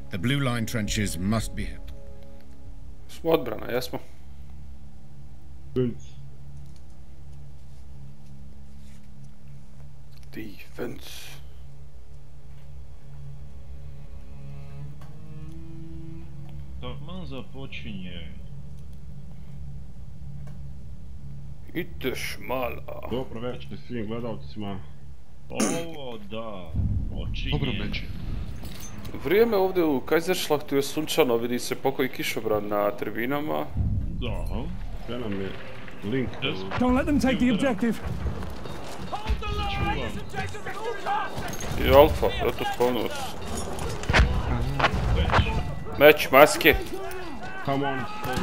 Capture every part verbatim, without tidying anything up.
The blue line trenches must be hit. Smo odbrana, jesmo. Defense. Taman započinje. Ideš mala. Dobro večer svim gledalcima. Ovo da, počinje. Dobro večer. Vrijeme ovdje u Kaiserschlachtu je sunčano, vidi se pokoji kišobran na tribinama. Da. Sve nam je link. Don't let them take the objective. I Alfa, eto sponus. Meč, maske. Come on.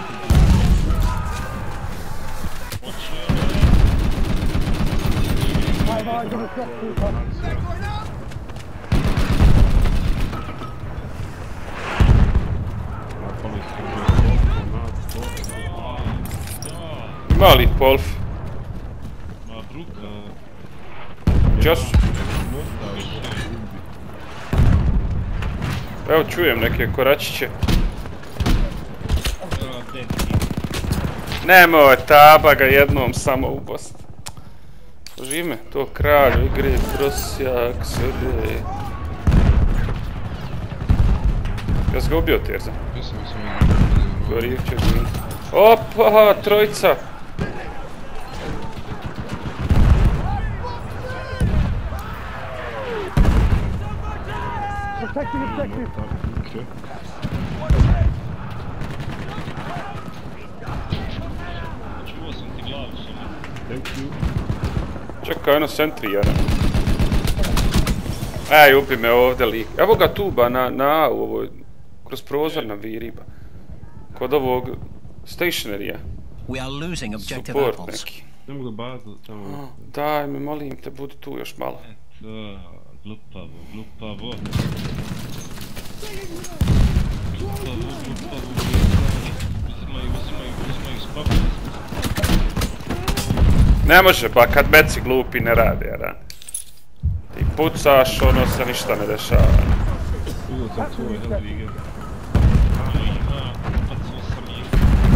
Ima li Polf? Ma bruka. Čas? Evo čujem neke koračiće. Nemoj taba ga jednom samo ubost. Žime, to kralj igre, prosjak, sede. Ja sam ga ubio Terza. Gorivče zim. Opa, trojica! Protecting objective. Čuo sam ti glavu samo. Thank you. Čekaj, ono sentri jedan. Ej, ubi me ovdje lik. Evo ga tuba na, na u ovoj, kroz prozor na viriba. Kod ovog stationarija. We are losing objective Support apples. neki. Ne mogu da bazu tamo. Daj me, molim te, budi tu još malo. Da, glupavo, glupavo. Glupavo, glupavo, uzimaju, uzimaju, uzimaju, spavljaju. Ne može, pa kad meci glupi ne rade, jedan. Ti pucaš, ono se ništa ne dešava. Uzeo sam svoj Hellrigger. Ima, upacuo sam ih.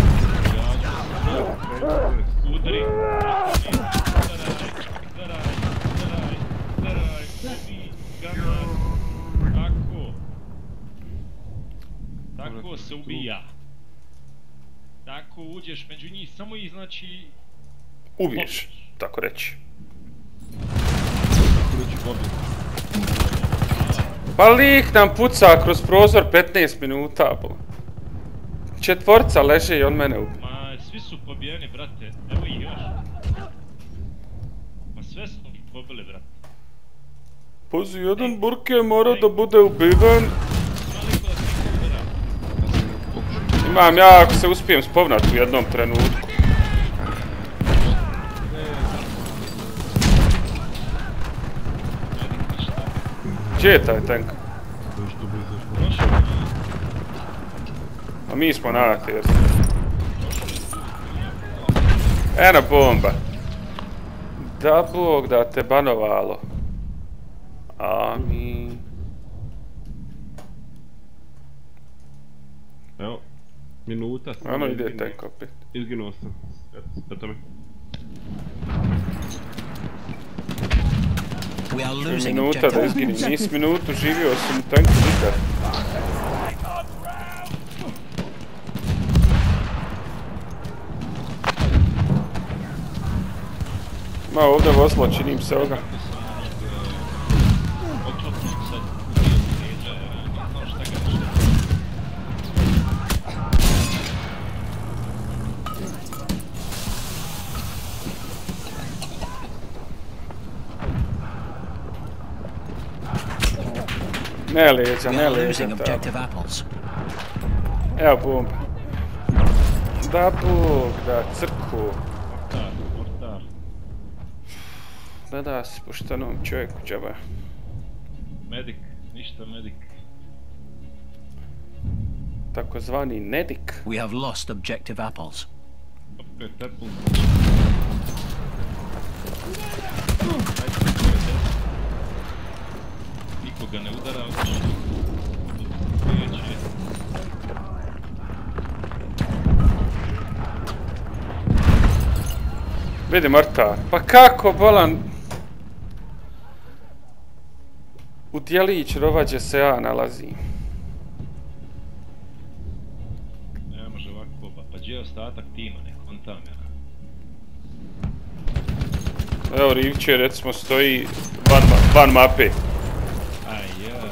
Udri, udri, udaraj, udaraj, udaraj, ubi, ganar. Tako. Tako se ubija. Tako uđeš među njih, samo ih znači... Ubiješ, tako reći. Pa lik nam puca kroz prozor petnaest minuta, bo. Četvorca leže i on mene ubije. Ma, svi su pobijeni, brate. Evo ih još. Ma sve smo ih pobili, brate. Pazi, jedan burke mora da bude ubiven. Imam ja, ako se uspijem spovnat u jednom trenutku. Gdje je taj tank? A mi smo na ter. Eno bomba. Da Bog da te banovalo. Amin. Evo, minuta. Ano ide tank opet. Izginuo sam. Eto me. We are losing Minuta objective da izginim. Nis minutu živio sam u tanku nikad. Ma ovdje vozilo, činim se ovoga. Ne leđa, We ne are leđa, losing da. objective apples. Evo bomba. Da Bog, da crku. Mortar, mortar. Da da si poštenom čovjeku, džaba. Medik, ništa medik. Takozvani nedik. We have lost objective apples. Opet Apple. Niko ga ne udara, odlično. Prijeđi. Vidi Marta, pa kako bolan... U dijelić rovađe se ja nalazim. Ne može ovako, pa, pa gdje je ostatak tima, nek on tam je. Evo Rivče recimo stoji van, ma van mape. Aj ja.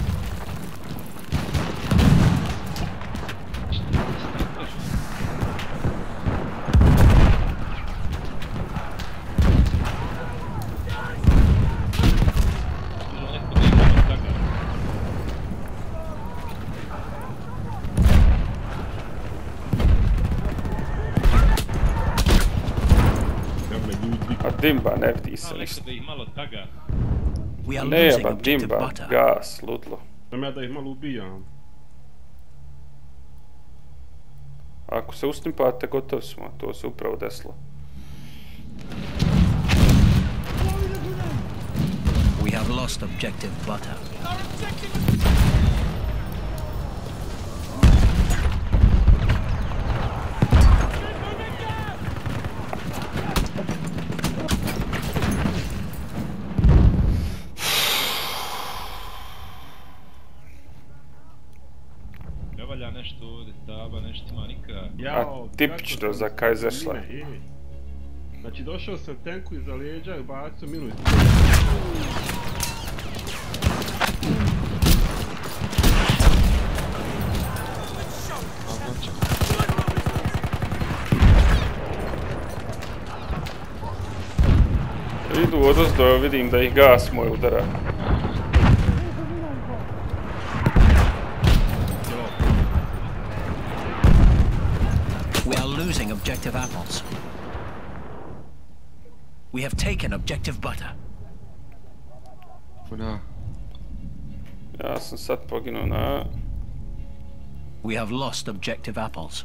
A Dimba ne vidi se Malo ništa. neko da ih malo taga. We are Ne losing jeba objective Dimba, butter. gas, ludlo. Sam ja da ih malo ubijam. Ako se ustimpate, gotovi smo, to se upravo desilo. We have lost objective butter. Ne valja nešto ovdje, taba, nešto ima nikak. Jao, tipično kako za sam- Kaiserslav. ime, ime. Znači došao sam tenku iza leđa i bacio minu. Idu odozdo, vidim da ih gas moj udara. We are losing objective apples. We have taken objective butter. Ja sam sad poginuo na... We have lost objective apples.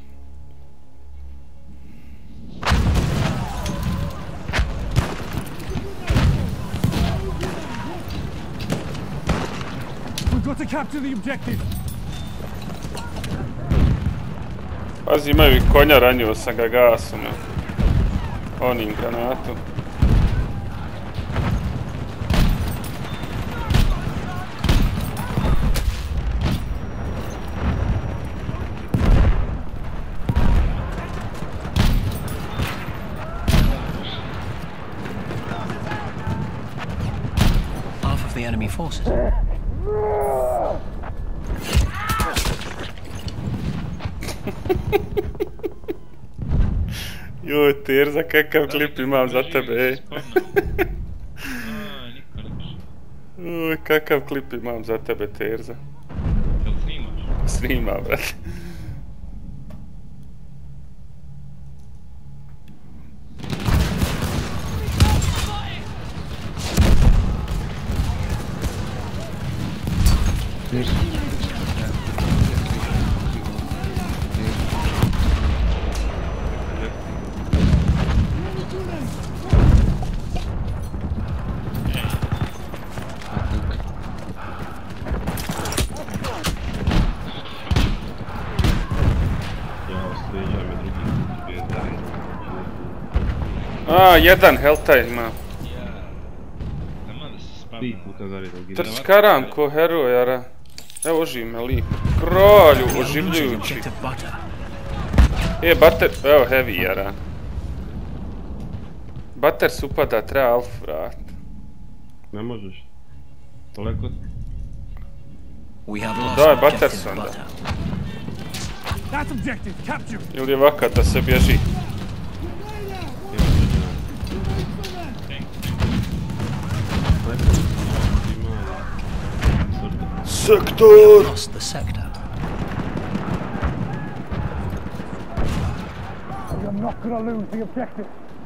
We've got to capture the objective. Pazi, imaju i konja, ranio sam ga gasom. Onim granatom. Half of the enemy forces. Joj, Terza, kakav klip imam za tebe, ej. Aj, niko ne piše. Uj, kakav klip imam za tebe, Terza. Jel snimaš? Snima, brate. Jao, s leđa me drugi put ubije, daj. A, jedan Helltime ima. Ja. Taman da se Tri spadna. puta zaredom gine. Trčkaram ko herojara. Evo oživ me lik. Kralju, We are losing oživljujući. objective butter. E, bater, evo heavy jara. Bater se upada, treba alf vrat. Ne možeš. Toliko... We have lost Daj, objective Batterson, da. butter. That's objective. Capture. Ili je vaka da se bježi. Sektor! Lost the sector. You're not going to lose the objective.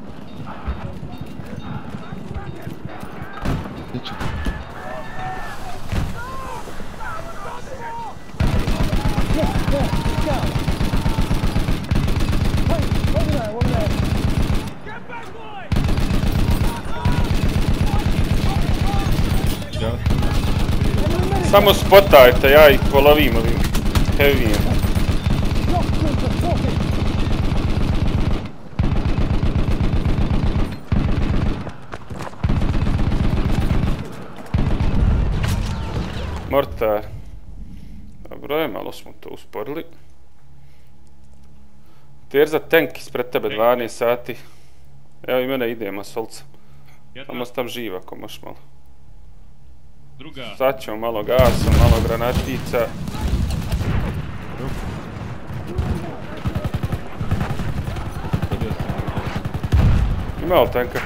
Samo spotajte, ja ih polovim ovim heavyjem. Mortar. Dobro je, malo smo to usporili. Terza tank ispred tebe, dvanaest sati. Evo i mene ide masolca. Samo tam živ ako možeš malo. Druga. Sad ćemo malo gasa, malo granatica. Ima li tanka?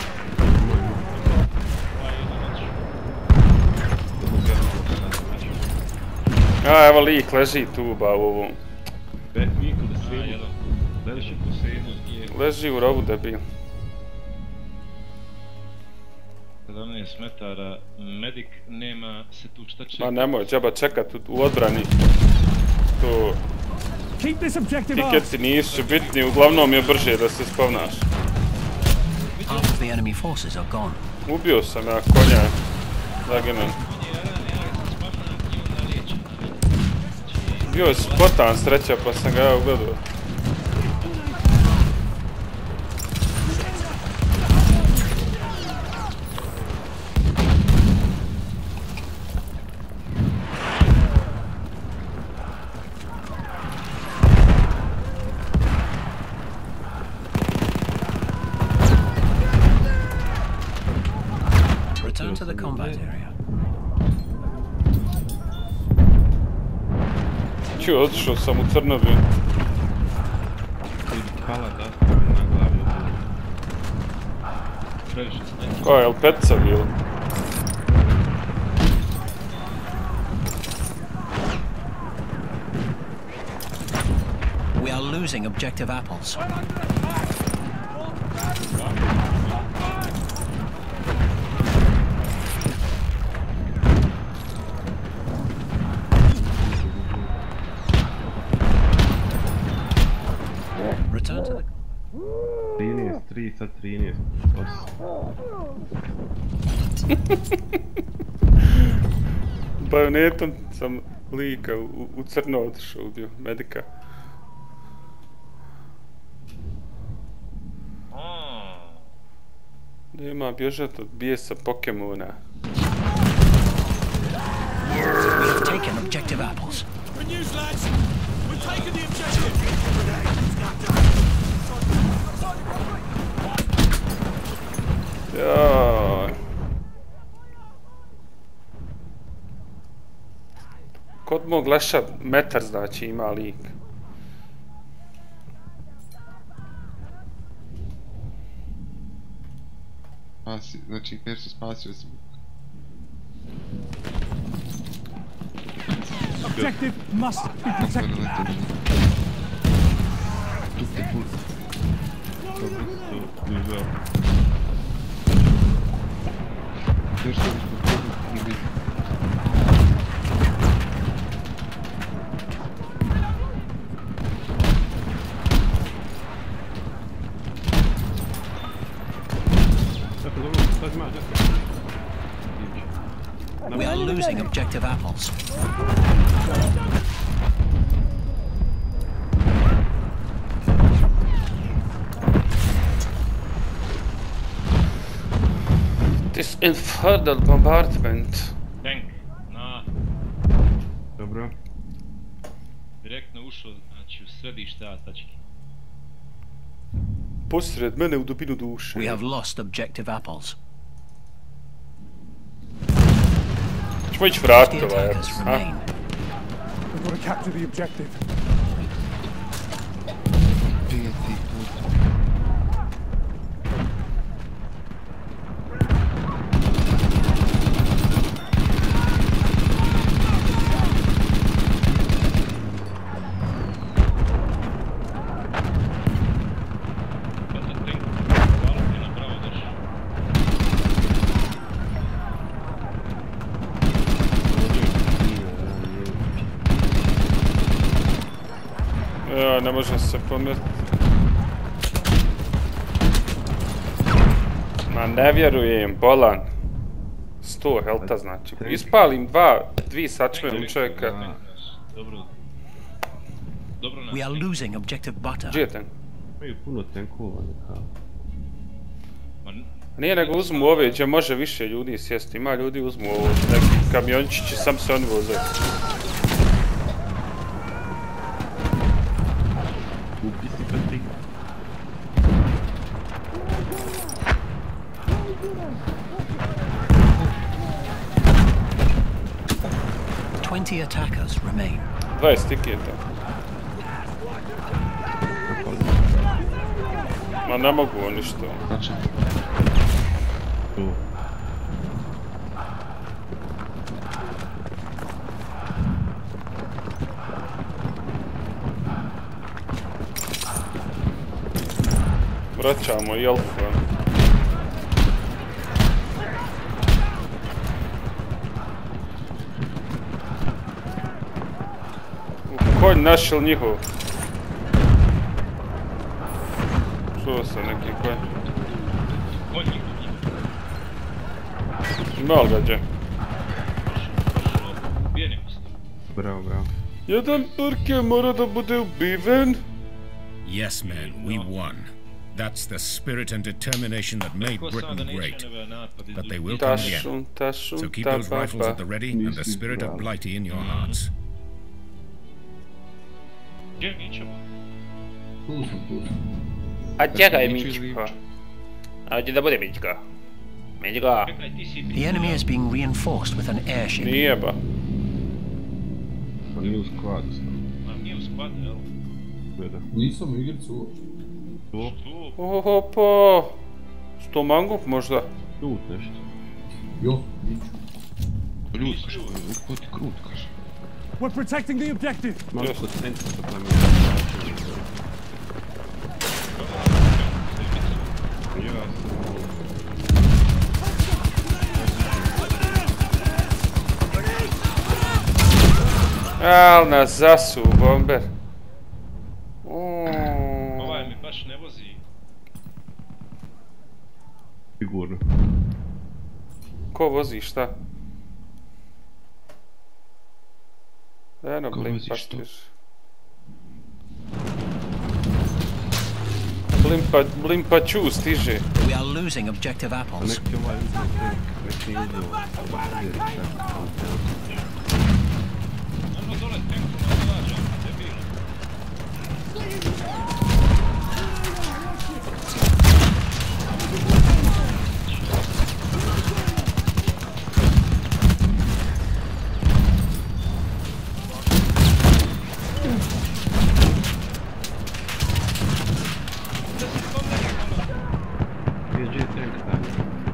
A, evo lik leži tu ba u ovom. Leži u rovu debil. sedamnaest metara, medic nema se tu šta čeka. Ma nemoj, džaba čekat u, u odbrani. To... Keep this objective up. Tiketi nisu bitni, uglavnom je brže da se spavnaš. Half of the enemy forces are gone. Ubio sam ja konja. Zaginem. Bio je spotan sreća pa sam ga ja ugledao. Return to the combat area. Čuo, otišao sam u Crnobi. Pala da na glavu. Previše snajper. Koja je li petica bila? We are losing objective apples. Return to the... trinaest, tri, sad trinaest. Bajonetom sam lika u, u crno otišao, ubio medika. Nema bježat od bijesa Pokemona. We have taken objective apples. Good news, lads. We've taken the objective. Jaj. Kod mog leša metar znači ima lik. Spasi, znači Persu spasio sam. Objective must be protected. Tu ste put. Dobro, to je žao. Persu je što je biti. We are losing objective apples. This infernal bombardment. Tank, na, Dobro. direktno ušao, znači u središte A tački. Posred mene u dubinu duše. We have lost objective apples. Ćemo ići The vratiti ovaj, attackers a? remain. We've got to capture the objective. Prijeti put. Kada tank, hvala ti na pravo došao. Ja, ne može se pomjeriti. Ma ne vjerujem, bolan. sto helta znači. Ispalim dva, dvi sačme u čovjeka. Dobro. Dobro nas. We are losing objective butter. Gdje je tank? Imaju puno tenkova. Ma, Nije nego uzmu ove gdje može više ljudi sjesti. Ima ljudi uzmu ovo, neki kamiončići, sam se oni voze. Upisi Patrik. Twenty attackers remain. dvadeset tiketa. Ma ne mogu oni što. Znači, Tu. Vraćamo i Alfa. Konj naš ili njihov? Čuo sam neki konj. Konj njihov, njihov. Ima li ga gdje? Ubijenim ste. Bravo, bravo. Jedan Turke mora da bude ubiven. Yes, men, we won. That's the spirit and determination that made Rekao sam da Britain neće great. nebe napad But they izgubiti. will come again. Tašum, tašum, So keep those rifles at the tababa. ready and the spirit of Blighty in your hearts. Gdje mi ćemo? A čekaj Neću Mičko. izlijeći. A gdje da bude Mičko? Mičko. Čekaj, ti si... The enemy is being reinforced with an airship. Nije ba. Pa nije u skladu s nama. Ma nije u skladu, jel? Gleda. Nisam u igricu. Tu, Tu. Oho pa... Sto mangup možda? tu nešto. Jo, niću. Ljud, kaže, ko ti krut, kaže. We're protecting the objective. Malo Yes. kod centra sa pleminom. Ja sam... Al nas zasu bomber. Mm. Ovaj mi baš ne vozi. Sigurno. Ko vozi šta? Eno Ko blimpa vozi što? stiže. Blimpa, blimpa ču stiže. We are losing objective A apples. neki ovaj uzeo tank, neki uzeo... Ono dole tenku ne dođe, debil. Gdje je tank tamo?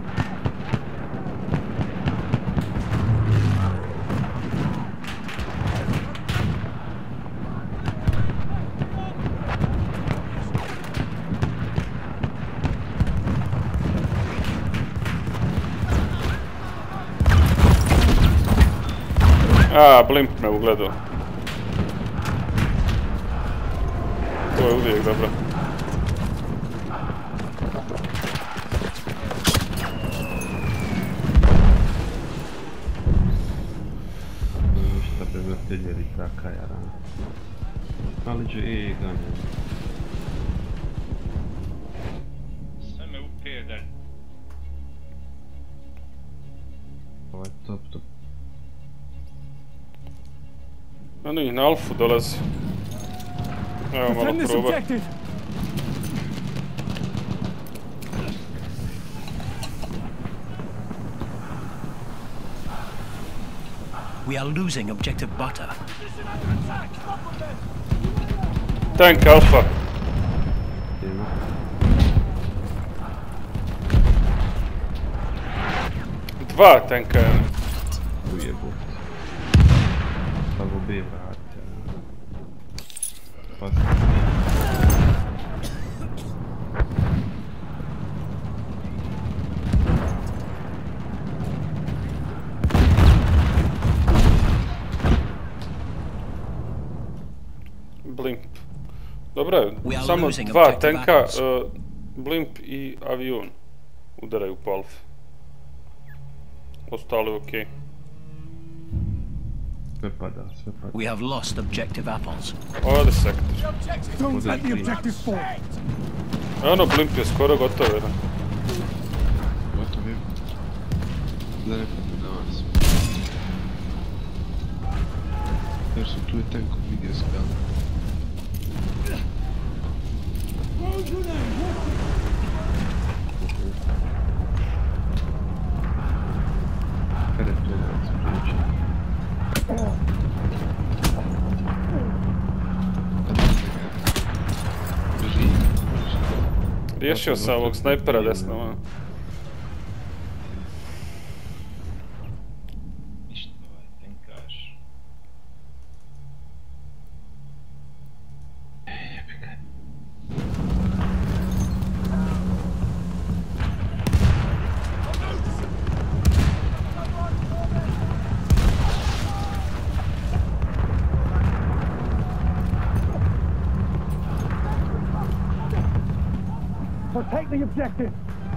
A, blimp me ugledao. To je uvijek dobro. Ništa prevateljeri taka jaran. Ali će e ganja. Sve me uprije dalje. Ovaj top top. Ono ih na Alfu dolazi. Evo malo Defend this proba. objective. We are losing objective butter. Tank Alfa. Idemo. Dva tanka. Ujebot. Samo B vrate. Pasti. Blimp. Dobro je, We are samo losing dva objective tanka, apples. uh, Blimp i avion udaraju po Alfi. Ostalo je okej. Sve pada, sve pada. We have lost objective apples. Ovdje sektor. Don't let the objective fall. Ano, Blimp je skoro gotov jedan. Da ne padne na vas. Jer su tu je tanko vidio skal. Kada je to da se prijeći? Beži. Riješio sam ovog snajpera desno. Ništa ovaj tenkaš. Protect the objective.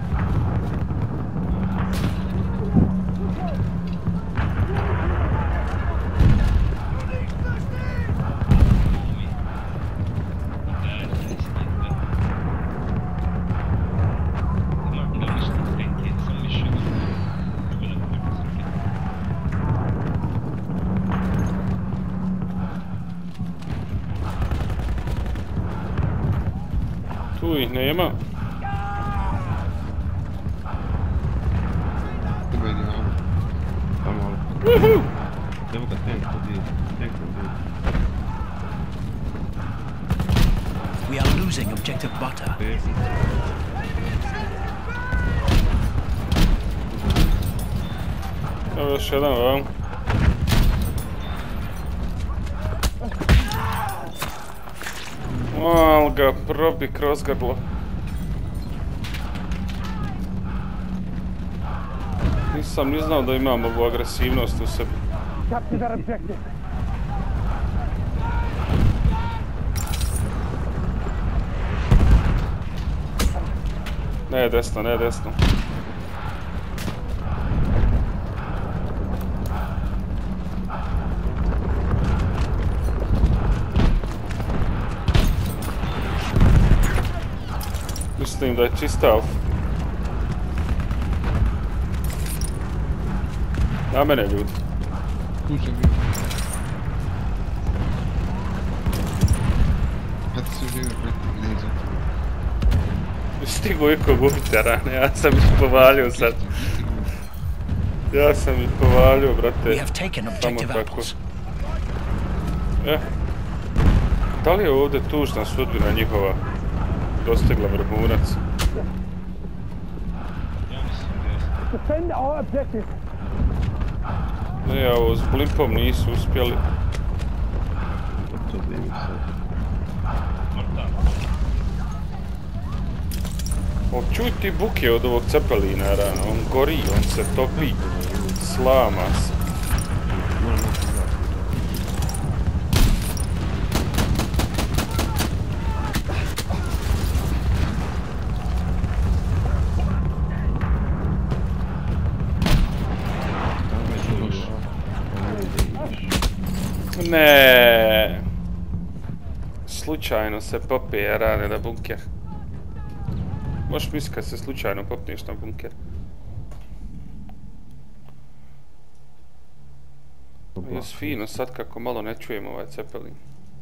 Tu ih nema. Ima ide na ovo. Tamo ovo. Evo ga tank ovdje. Tank ovdje. We are losing objective butter. Evo još jedan vam. Al ga probi kroz grlo. Nisam ni znao da imam ovu agresivnost u sebi. Capture that objective. Ne desno, ne desno. Mislim da je čista alfa. Na mene ljudi. Kuće mi. Kad se žive preti gliza. Stigu iko gubiti rane, ja sam ih povalio sad. Ja sam ih povalio, brate. We have taken objective apples. E. Da li je ovdje tužna sudbina njihova dostigla vrhunac? Defend our objective. Ne, ovo s blimpom nisu uspjeli. To zimi sad. O, čuj ti buke od ovog cepelina, rano. On gori, on se topi. Slama se. Moram nešto gledati. Ne. Slučajno se popije rane na bunker. Možeš misliti kad se slučajno popneš na bunker. Jes fino sad kako malo ne čujem ovaj cepelin.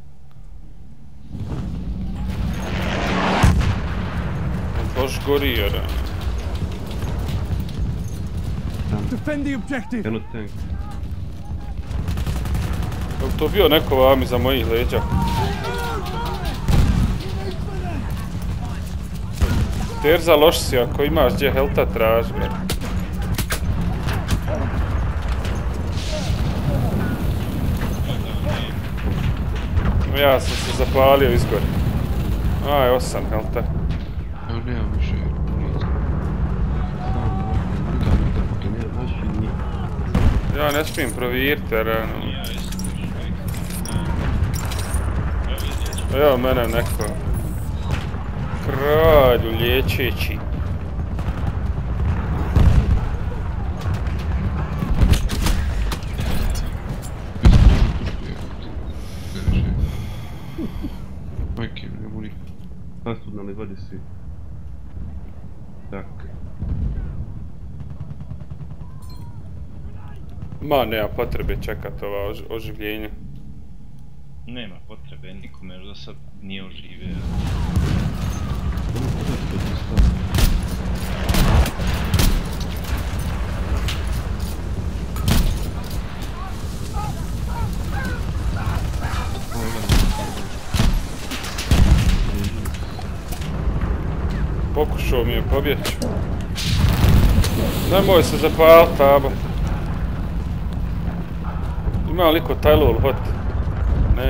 Baš gori jer... Defend the objective. Eno tank. Je li to bio neko vam iza mojih leđa? Terza, loš si, ako imaš gdje helta traži. Ja sam se zapalio izgore. Aj, osam helta. Evo nemam više municije. Samo udam da to ne znači nije. Ja ne smijem provjeriti, rano. Evo mene neko. Kralju liječeći. Majke, ne muni. Nastudnali vodi svi. Tak. Ma, nema potrebe čekati ova ož oživljenja. Nema potrebe, nikome još do sad nije oživio. Pokušao mi je pobjeći. Nemoj se zapalit, taba. Ima li ko tajlol, hot? Ne.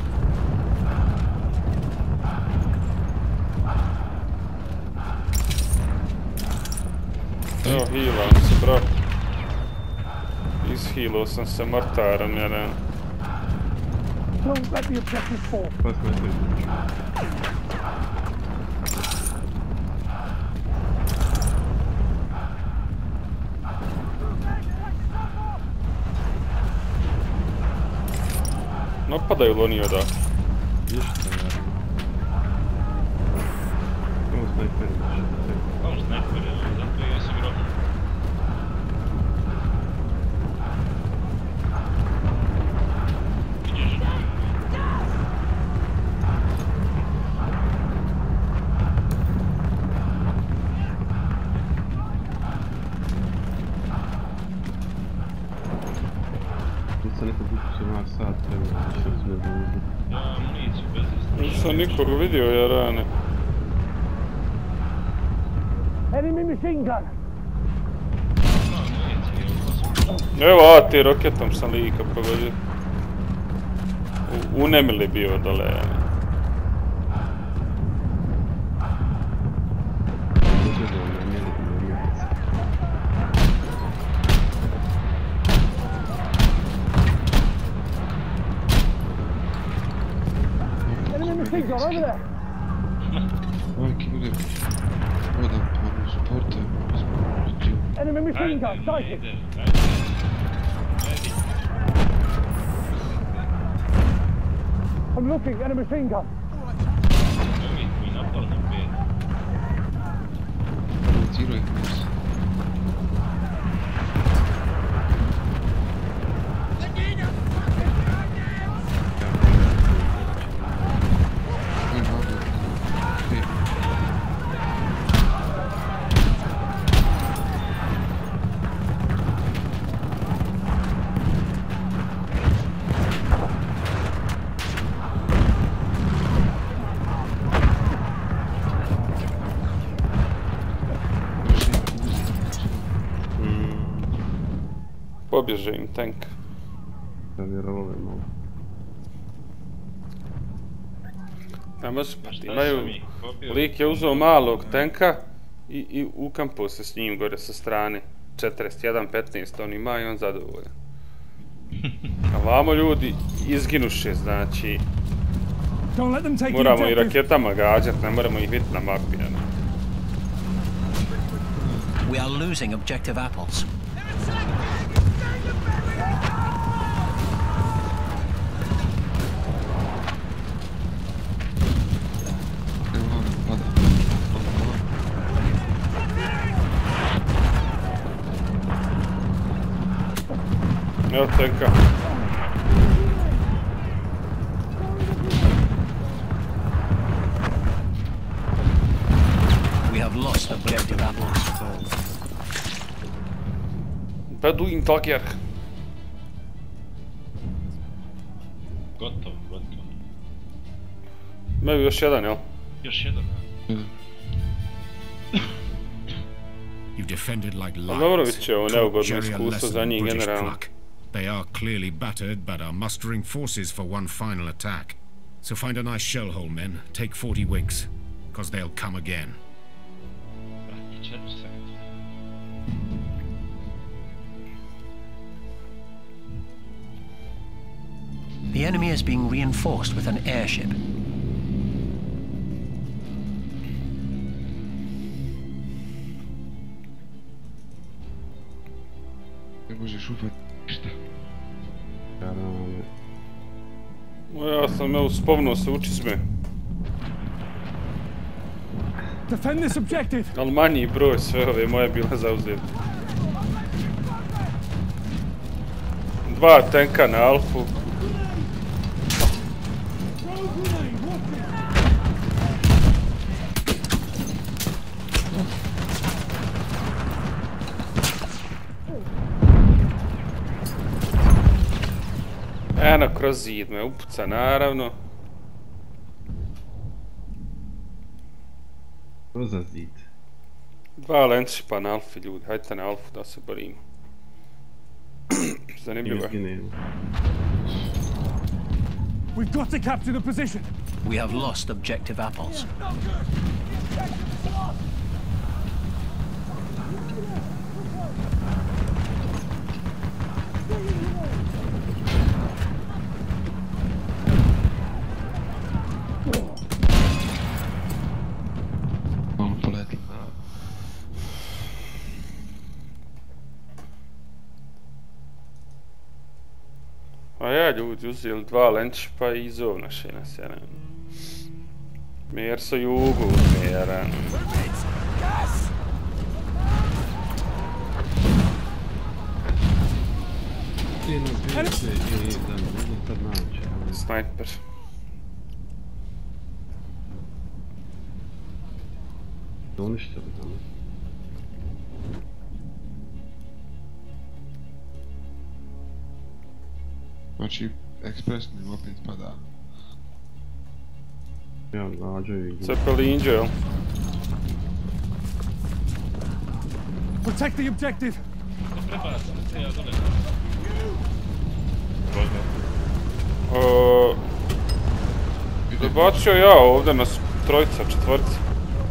Evo, healam se, bro. Ishealao sam se mortarom, jedan. Don't let the objective fall. Pa smo je Napadaju li oni odakle? ništa, naravno. Ovo snajperi naši. Ovo snajper je, zato ja sam grob. Vidiš? Tu sam nekad budu se na sat, treba što su ne budu. Ja amuniciju bez Nisam nikog vidio, ja rane. Enemy machine gun. Evo, A T roketom sam lika pogodio. U, unemili bio dole. Uzelo me, mjeli bi me mjelice. Enemy machine gun over there. Majke, bude. Odam, pa suporte. Enemy machine Ajde, gun. Sighted. ide, ajde. Ajde. I'm looking. Enemy machine gun. Ovi koji napali na pet. Provocirao ih nas. Ne mogu. Ne. Pobježe im tank. Da vjerovali malo. A može, Pa šta imaju... sam ih pobio? Lik je uzeo malog tanka i, i ukampao se s njim gore sa strane. četrdeset jedan petnaest on ima i on zadovoljan. A vamo ljudi izginuše, znači Don't let them take the moramo i objective. raketama gađat, ne moramo ih vidjeti na mapi. Ne? We are losing objective apples. Evo, pada. Evo tanka. We have lost objective apples. Beduin Tiger. Gotovo, gotovo. Imaju još jedan, jel? Još jedan. You've defended like Dobro, lions. bit će ovo Taught neugodno Jerry a iskustvo lesson za in njih British generalno. pluck. They are clearly battered, but are mustering forces for one final attack. So find a nice shell hole, men. Take forty wigs, because they'll come again. Prati četiri sekunda. The enemy is being reinforced with an airship. Ne možeš upati ništa. Karame. Ja sam evo spomnuo se u čizme. Defend this objective. Ali manji broj sve ove moje bile zauzeti. Dva tenka na alfu. Eno, kroz zid me upuca, naravno. To za zid. Dva lenčipa na alfi, ljudi. Hajte na alfu da se borimo. Zanimljivo je. Izginemo. We've got to capture the position. We have lost objective apples. Mam poletli. A ja, ljudi, uzeli dva lenčipa i izov naše nasjeren. Mer sa jugu uzmjeren. Ti nas vidite i da me unutar nađe. Snajper. Da uništili tamo. Znači, ekspresno im opet pada. Ja gađaju i... Cepelinđe, jel? Protect the objective. To prebacam se ja dole. Uh, Dobacio ja ovdje nas trojica, četvrca.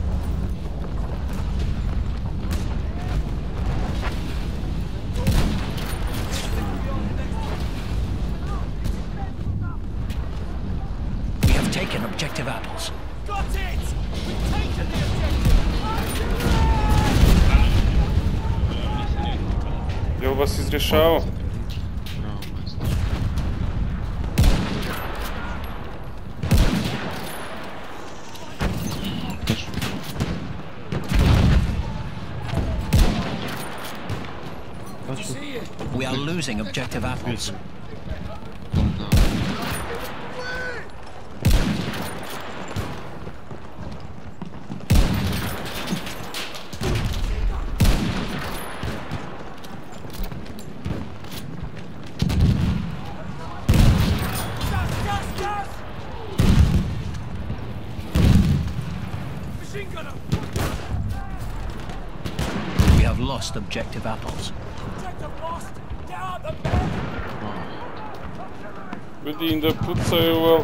We have taken objective apples. Got it. We've taken the objective. Jel vas izrješavao? Bravo, majstor. Tačno. Tačno. We are losing objective apples. To znam. Machine gunner. We have lost objective apples. Objective lost. Down the back. Vidim da pucaju, ali...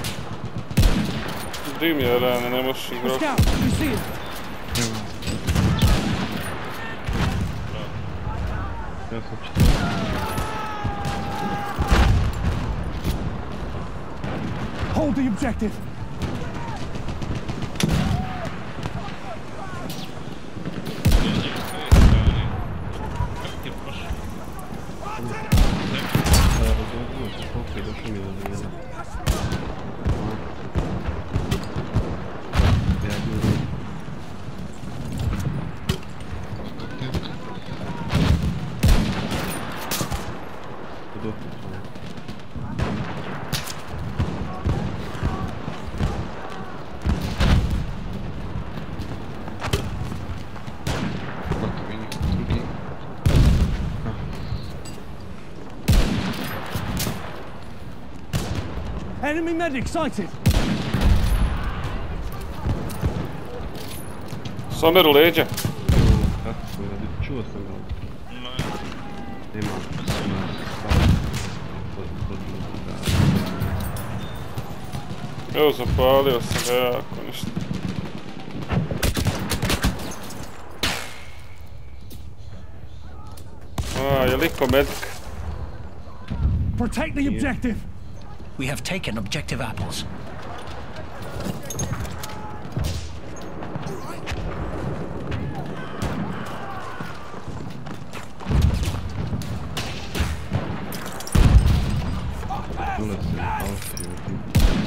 Dim je rane, ne možeš The igrati. scout. You see it. Ja sam četiri. Hold the objective. Kako ti je prošlo? Razgodio se koliko je došlo mi do njega. Ja gledam. Tenka. Dok je to. Gotovi niko drugi. Enemy medic sighted. Somer u leđa. Kako sam raditi? Čuo sam ga. Nema. Nema. Evo, zapalio sam ga jako ništa. A, je liko medik? Protect the objective. We have taken objective apples. Dole se alfi u tim.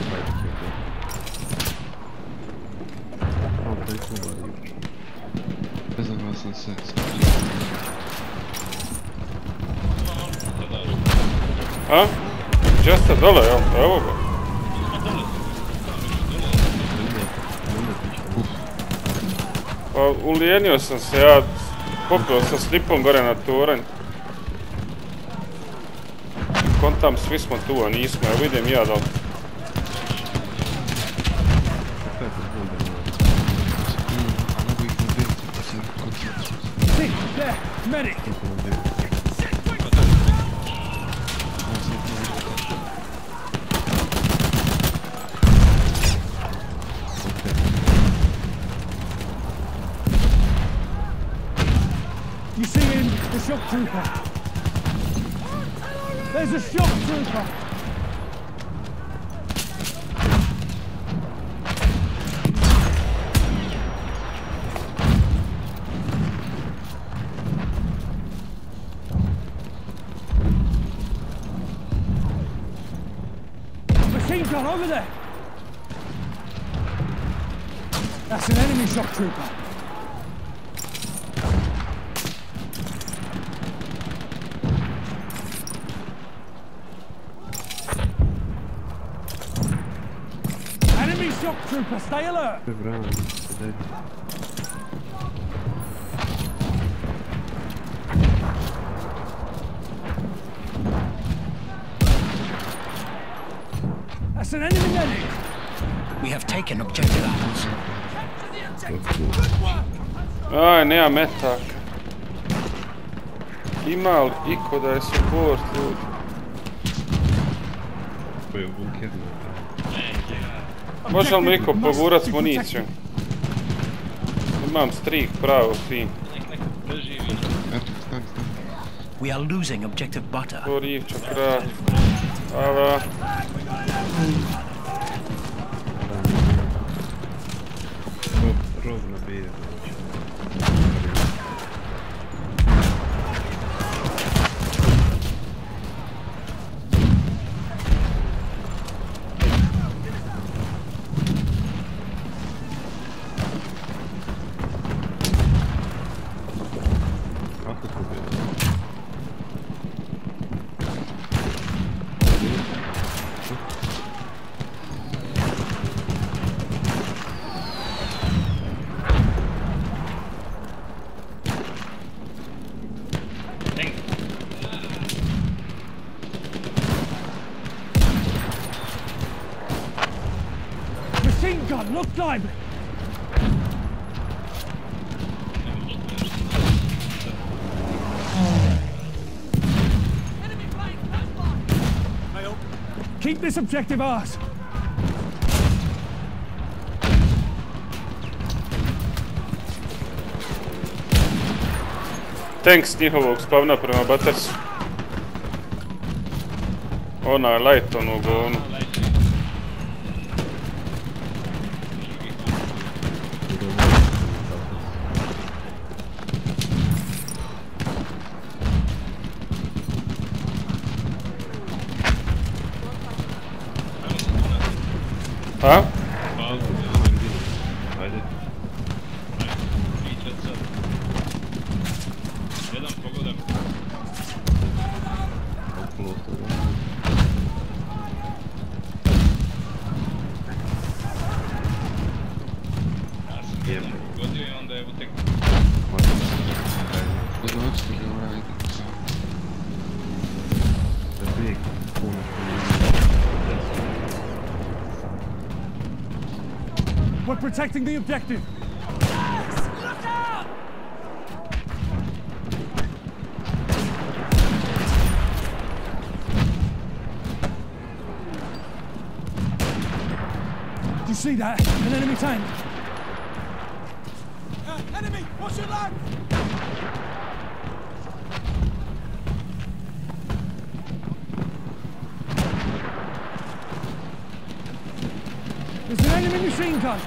Ovo to je kuba. Ne znam da sam se... Ima malo puta da. A? Gdje ste dole, jel? Evo ga. Pa ulijenio sam se, ja popio sam s lipom gore na toranj. Kontam, svi smo tu, a nismo, evo idem ja dole. See, there, medic. You see him, the shock trooper. There's a shock trooper. Machine gun over there. That's an enemy shock trooper. Enemy shock trooper, stay alert. Bravo, dai. That's an enemy medic. We have taken objective apples. Aj, nema metaka. Ima li iko da je support, ljudi? Ko je u bunkeru? Može li mi iko pogurat s municijom? Imam strik pravo svim. Nek neko preživi. Eto, stani, stani. We are losing objective butter. To rivča kraj. Ava. Rovno bije. Kako to bije? Tank. Machine gun, look lively. Keep this objective ours. Tank s njihovog spavna prema Buttersu. Ona je light on u gonu. A? Ajde. Pričat sad. Jedan pogodak. Okolo toga. Ja sam jedan pogodio i onda je utek. Odnoći li ovaj Da bijeg puno. We're protecting the objective. Do you see that? An enemy tank. Uh, enemy! Watch your left! There's an enemy machine gun.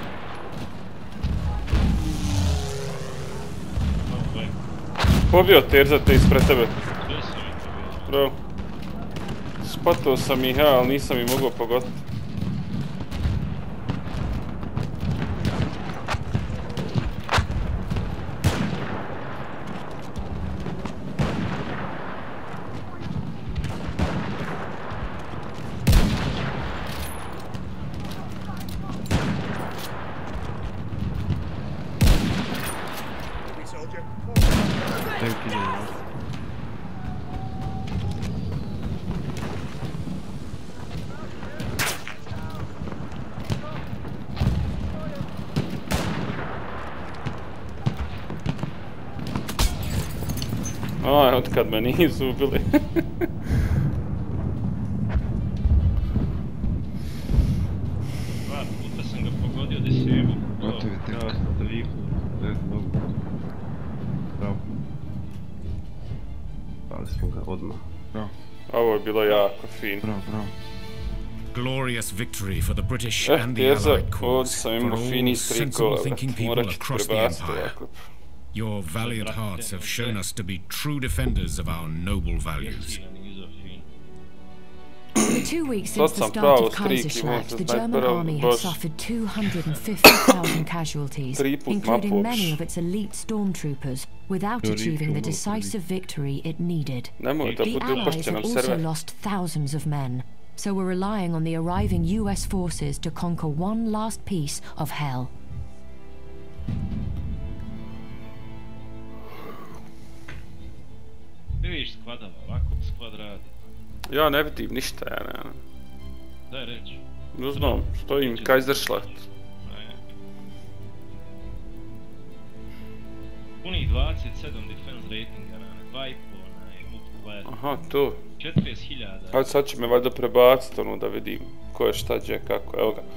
Pobio Terzate ispred tebe. Sve su mi pobili. Bravo. Spatao sam ih ja, ali nisam ih mogao pogoditi. Aj, otkad me nisu ubili. Dva puta sam ga pogodio disable. Gotov je tek. Da viku. Ne, dobro. Bravo. Dali smo ga odmah. Bravo, Ovo je bilo jako fino. bravo, bravo. Glorious victory for the British Eh, and the Terza, Allied ovdje cause, sam for imao all fini sensible trikova, thinking people morat ću across the prebaciti Empire. ovako. Your valiant hearts have shown us to be true defenders of our noble values. Jeftina nizo fin. For two weeks Sad since the sam start pravo of striki, Kaiserschlacht, možda the German snajpera, army had baš suffered two hundred fifty thousand casualties, tri put including mapu many uopće. of its elite stormtroopers, without Teorii achieving the ćemo decisive victory it needed. Nemoj da The bude Allies upašće had nam also server. lost thousands of men, so were relying on the arriving U S forces to conquer one last piece of hell. Ne vidiš skvadava, ovako skvad radi. Ja ne vidim ništa, ja ne. Daj reći. Ne znam, stojim Kaiserschlacht. Ajde. Punih dvadeset sedam defense ratinga, na dva i pol, onaj, multiplier. Aha, to. četrdeset hiljada. Ajde sad će me valjda prebaciti ono da vidim ko je šta, gdje, kako, evo ga.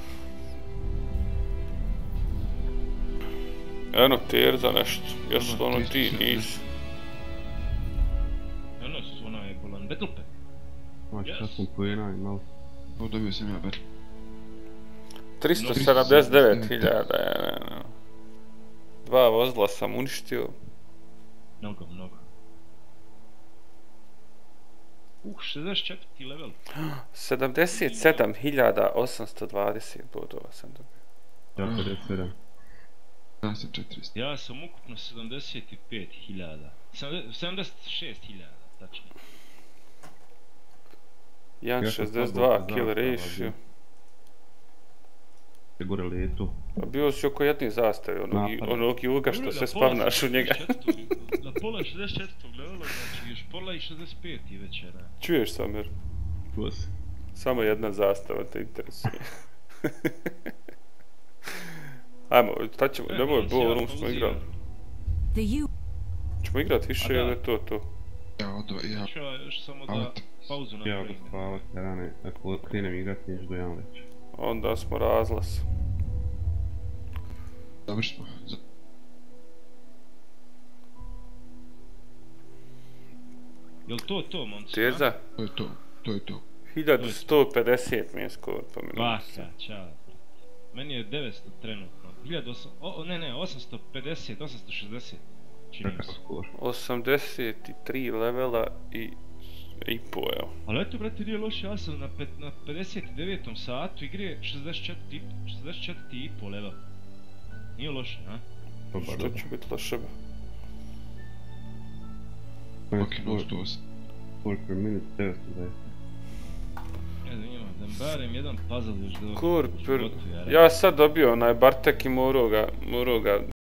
Eno, Terza nešto, jesu to ono ti, nisi. Ono su onaj bolan battle pack. Znači, sad smo pojena i malo. Ovo dobio sam ja ber. tristo sedamdeset devet hiljada, ja ne, ne. Dva vozila sam uništio. Mnogo, mnogo. Uh, šezdeset četvrti level. sedamdeset sedam hiljada osamsto dvadeset bodova sam dobio. Ja pedeset sedam. Ja sam četristo. Ja sam ukupno sedamdeset pet hiljada. sedamdeset šest hiljada, tačno. jedan Ja sam šezdeset slabo dva znam, kill znam, ratio. Je gore letu. Pa bio si oko jedne zastave, onog, Napad. onog juga što se spavnaš u njega. Na pola šezdeset četvrtog levela, znači još pola i šezdeset pet i večera. Čuješ, Samir? Čuo se. Samo jedna zastava te interesuje. Ajmo, šta ćemo, nemoj ballroom smo igrali. The U Ćemo igrat više ili je to to? Ja odva, ja. Ću ja još samo da Out. pauzu Ja napravim. ga spavat, rane. Ako krenem igrat, neću do jedan već. Onda smo razlas. Dobro smo. Za- Jel to to, momci? Terza? To je to. To je to. hiljadu sto pedeset mi je skoro po minutu. Baka, čao. Meni je devetsto trenutno. hiljadu osam... O, o, ne, ne, osamsto pedeset, osamsto šezdeset. Čini mi Kakav se. skor. osamdeset tri levela i... i po, evo. Ali eto, brate, nije loše, ja sam na, pet, na pedeset devetom satu igre šezdeset četiri, šezdeset četiri i pol level. Nije loše, a? Dobar, Što dobar. će biti loše? Ok, no sto osam. Score per minute, devetsto dvadeset. Ne znam, imam, da barem jedan puzzle još do... Kur, životu, ja ja sad dobio onaj Bartek i morao ga, morao ga